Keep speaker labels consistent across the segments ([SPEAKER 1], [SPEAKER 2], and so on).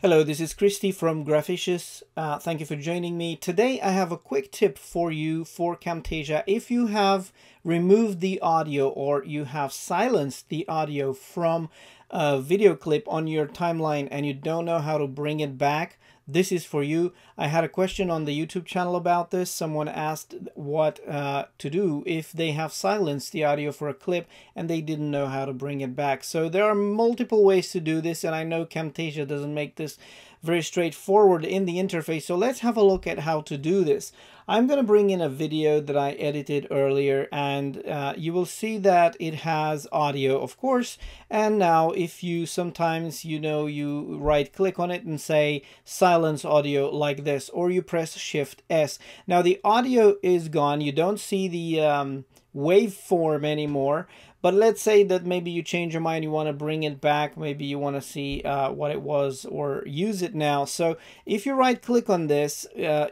[SPEAKER 1] Hello, this is Cristi from Graphicis. Thank you for joining me. Today I have a quick tip for you for Camtasia. If you have removed the audio or you have silenced the audio from a video clip on your timeline and you don't know how to bring it back, this is for you. I had a question on the YouTube channel about this. Someone asked what to do if they have silenced the audio for a clip and they didn't know how to bring it back. So there are multiple ways to do this, and I know Camtasia doesn't make this very straightforward in the interface. So let's have a look at how to do this. I'm going to bring in a video that I edited earlier, and you will see that it has audio, of course. And now if you sometimes, you right click on it and say silence audio like this, or you press Shift S. Now the audio is gone. You don't see the waveform anymore. But let's say that maybe you change your mind, you want to bring it back, maybe you want to see what it was or use it now. So if you right click on this,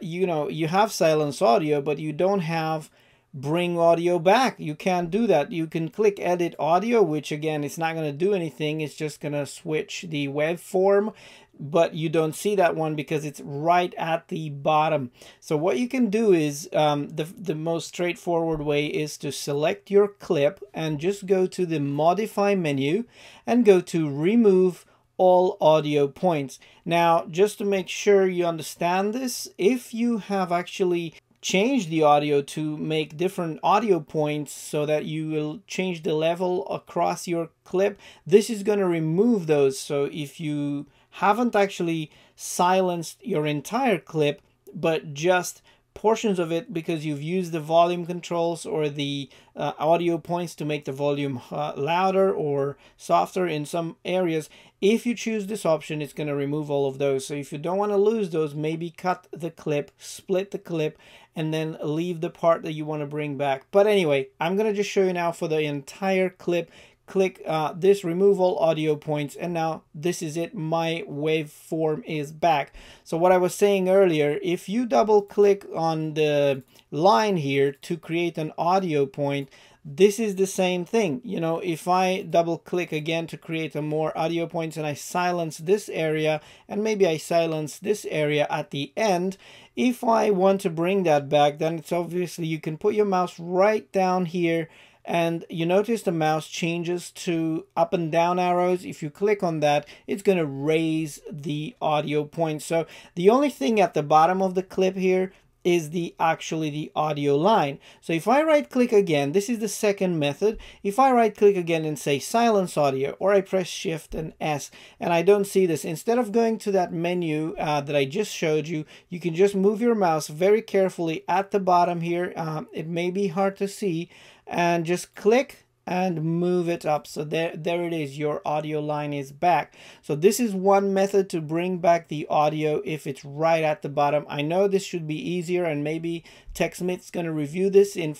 [SPEAKER 1] you have silence audio, but you don't have bring audio back. You can't do that. You can click edit audio, which again, it's not going to do anything. It's just going to switch the waveform, but you don't see that one because it's right at the bottom. So what you can do is the most straightforward way is to select your clip and just go to the modify menu and go to remove all audio points. Now, just to make sure you understand this, if you have actually change the audio to make different audio points so that you will change the level across your clip, this is going to remove those. So if you haven't actually silenced your entire clip, but just portions of it because you've used the volume controls or the audio points to make the volume louder or softer in some areas, if you choose this option, it's going to remove all of those. So if you don't want to lose those, maybe cut the clip, split the clip, and then leave the part that you want to bring back. But anyway, I'm going to just show you now for the entire clip. Click this, remove all audio points, and now this is it. My waveform is back. So what I was saying earlier, if you double click on the line here to create an audio point, this is the same thing. If I double click again to create a more audio points and I silence this area and maybe I silence this area at the end, if I want to bring that back, then it's obviously you can put your mouse right down here and you notice the mouse changes to up and down arrows. If you click on that, it's going to raise the audio point. So the only thing at the bottom of the clip here is actually the audio line. So if I right click again, this is the second method. If I right click again and say silence audio, or I press Shift and S and I don't see this, instead of going to that menu that I just showed you, you can just move your mouse very carefully at the bottom here. It may be hard to see, and just click and move it up. So there it is. Your audio line is back. So this is one method to bring back the audio if it's right at the bottom. I know this should be easier, and maybe TechSmith's going to review this in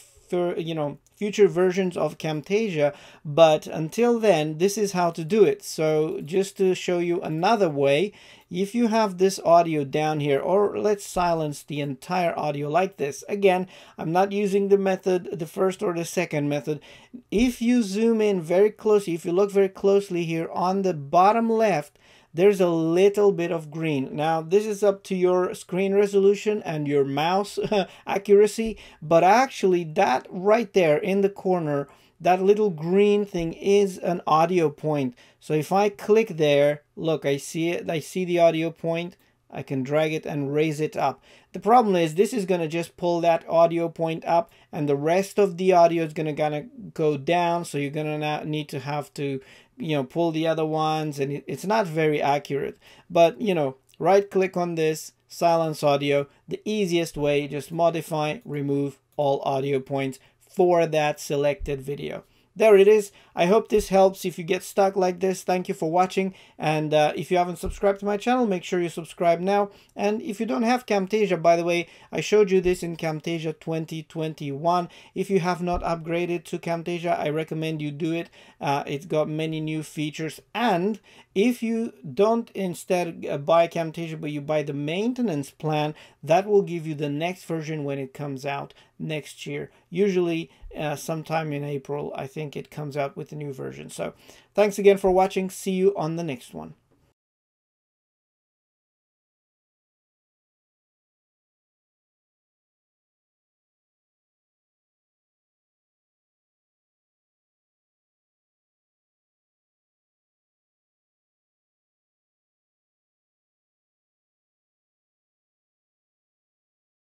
[SPEAKER 1] future versions of Camtasia, but until then, this is how to do it. So just to show you another way, if you have this audio down here, or let's silence the entire audio like this. Again, I'm not using the method, the first or the second method. If you zoom in very closely, if you look very closely here on the bottom left, there's a little bit of green. Now, this is up to your screen resolution and your mouse accuracy, but actually that right there in the corner, that little green thing is an audio point. So if I click there, look, I see it. I see the audio point. I can drag it and raise it up. The problem is this is going to just pull that audio point up, and the rest of the audio is going to go down. So you're going to now need to have to pull the other ones, and it's not very accurate. But right click on this, silence audio. The easiest way, just modify, remove all audio points for that selected video. There it is. I hope this helps. If you get stuck like this, thank you for watching. And if you haven't subscribed to my channel, make sure you subscribe now. And if you don't have Camtasia, by the way, I showed you this in Camtasia 2021. If you have not upgraded to Camtasia, I recommend you do it. It's got many new features. And if you don't instead buy Camtasia, but you buy the maintenance plan, that will give you the next version when it comes out next year. Usually sometime in April, I think it comes out with a new version. So thanks again for watching. See you on the next one.